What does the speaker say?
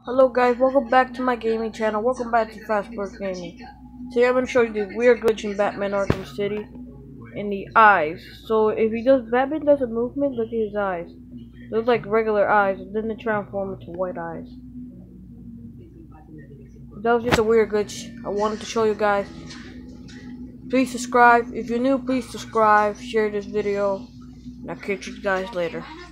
Hello guys, welcome back to my gaming channel. Welcome back to Fastburg Gaming. Today I'm going to show you the weird glitch in Batman Arkham City in the eyes. So if Batman does a movement, look at his eyes. They look like regular eyes, and then they transform into white eyes. That was just a weird glitch I wanted to show you guys. Please subscribe. If you're new, please subscribe, share this video, and I'll catch you guys later.